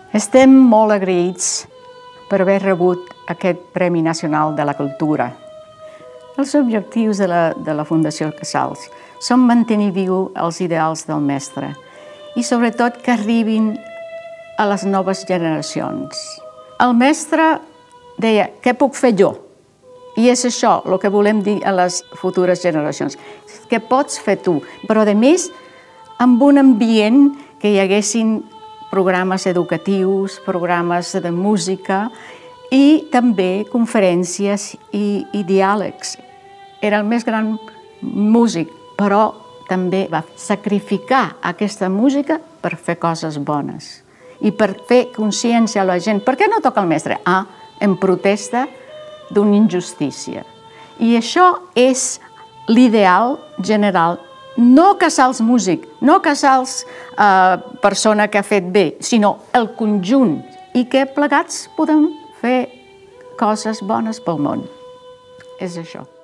Estem molt agraïts per haver rebut aquest Premi Nacional de la Cultura. Els objectius de la Fundació Casals són mantenir viu els ideals del mestre i sobretot que arribin a les noves generacions. El mestre deia, què puc fer jo? I és això el que volem dir a les futures generacions. Què pots fer tu? Però a més, amb un ambient que hi haguessin programes educatius, programes de música i també conferències i diàlegs. Era el més gran músic, però també va sacrificar aquesta música per fer coses bones i per fer consciència a la gent. Per què no toca el mestre? En protesta d'una injustícia. I això és l'ideal general. No Casals músic, no Casals persona que ha fet bé, sinó el conjunt i que plegats podem fer coses bones pel món. És això.